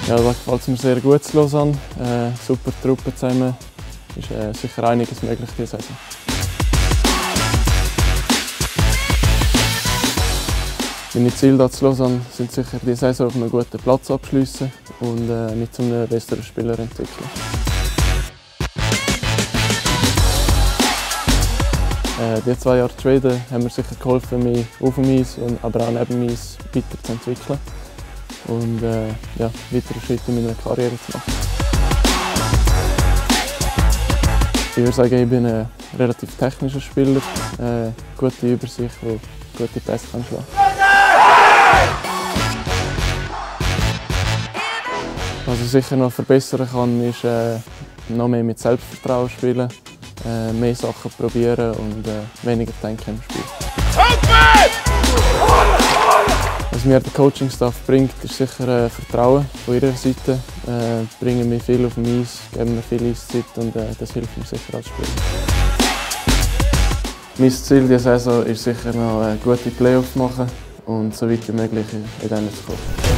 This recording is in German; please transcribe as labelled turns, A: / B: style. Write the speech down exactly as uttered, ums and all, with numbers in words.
A: Ja, da gefällt es mir sehr gut zu Lausanne. Äh, super Truppe zusammen. Ist äh, sicher einiges möglich diese Saison. Meine Ziele hier zu Lausanne sind sicher, die Saison auf einem guten Platz abschließen und äh, mich zu einem besseren Spieler entwickeln. Äh, die zwei Jahre Traden haben mir sicher geholfen, mich auf dem Eis, aber auch neben dem Eis weiterzuentwickeln und äh, ja, weitere Schritte in meiner Karriere zu machen. Ich würde sagen, ich bin ein relativ technischer Spieler, äh, gute Übersicht, der gute Pässe kann schlagen. Was ich sicher noch verbessern kann, ist äh, noch mehr mit Selbstvertrauen spielen, äh, mehr Sachen probieren und äh, weniger denken im Spiel. Was mir der Coaching-Staff bringt, ist sicher äh, Vertrauen von ihrer Seite. Äh, bringen mir viel auf dem Eis, geben mir viel Eiszeit und äh, das hilft mir sicher als Spieler. Mein Ziel dieser Saison ist sicher noch äh, gute Playoffs machen und so weit wie möglich in denen zu kommen.